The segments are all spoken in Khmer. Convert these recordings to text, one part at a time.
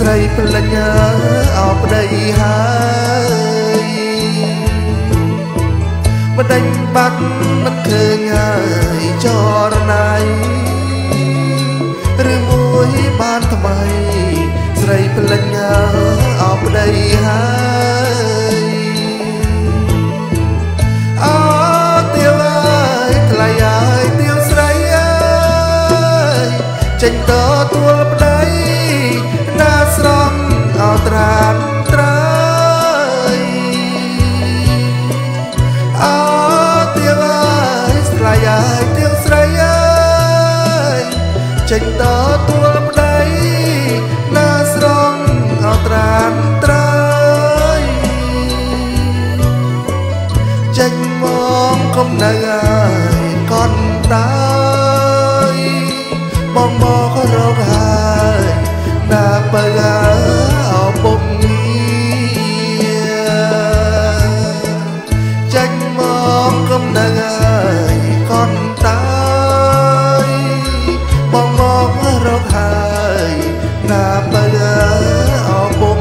ស្រីភ្លេចអោប្តីហើយមិនដេញបាត់មិនឃើញហើយចរណៃឬមួយបានថ្មីស្រីភ្លេចអោប្តីហើយអោទៀវអើយថ្លៃអើយទៀវស្រីអើយចេញទទួលប្តីណាស្រងអោត្រានត្រើយអោទៀវអើយថ្លៃអើយទៀវស្រីអើយចេញទទួលប្តីណាស្រងអោត្រានត្រើយចេញមកកុំនៅអើយកូនតើយបងមករកហើយណាបើអោពុំចេញមកកុំនៅអើយកូនតើយបងមករកហើយណាបើអោពុំ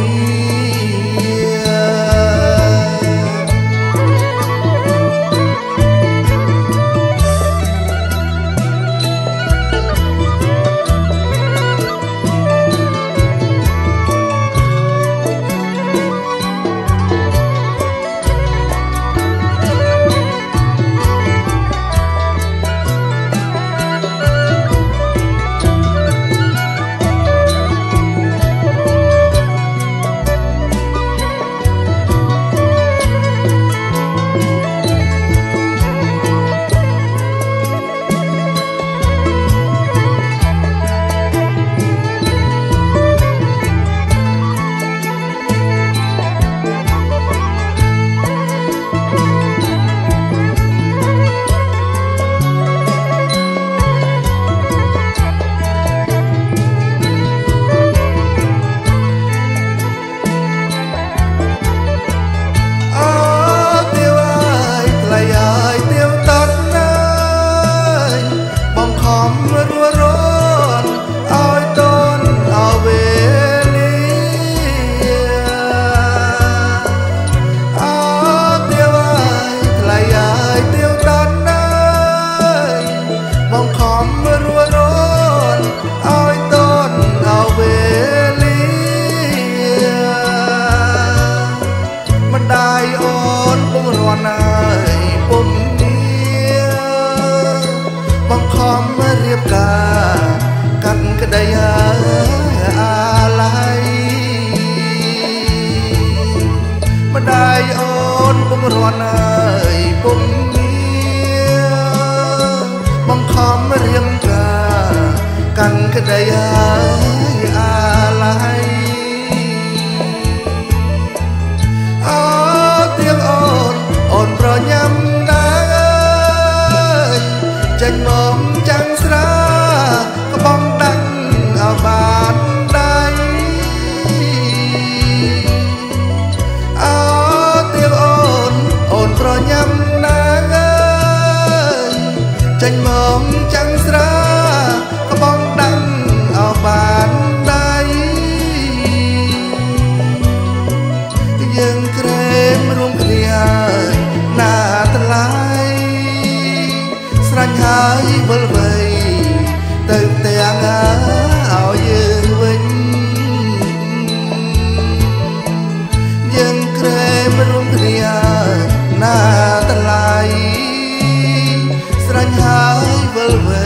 រៀបការកាត់ក្តីអាឡ័យម្ដាយអូនពុំរាន់ហើយពុំបង្ខំរៀបការកាន់ក្តីអាឡ័យអូទៀងអូនប្រញាំដែរចេញមកចាំងស្រាក្បងដាក់អោបានដៃអោទៀងអូនប្រញាំណាងអើយចេញមកចាំងស្រាក្បងដាក់អោបានដៃយើងក្រែមរួមគ្នាណាថ្លៃស្រេចហើយវិលវ័យទៅទាំងឲ្យយើងវិញយើងក្រែមរួមគ្នាណាថ្លៃស្រេចហើយវិលវ័យ